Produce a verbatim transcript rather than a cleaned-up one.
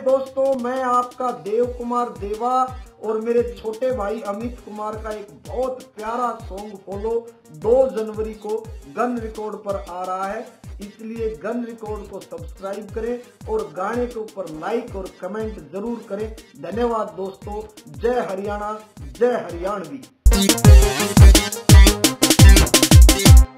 दोस्तों, मैं आपका देव कुमार देवा और मेरे छोटे भाई अमित कुमार का एक बहुत प्यारा सॉन्ग फॉलो दो जनवरी को गन रिकॉर्ड पर आ रहा है, इसलिए गन रिकॉर्ड को सब्सक्राइब करें और गाने के ऊपर लाइक और कमेंट जरूर करें। धन्यवाद दोस्तों। जय हरियाणा, जय हरियाणवी।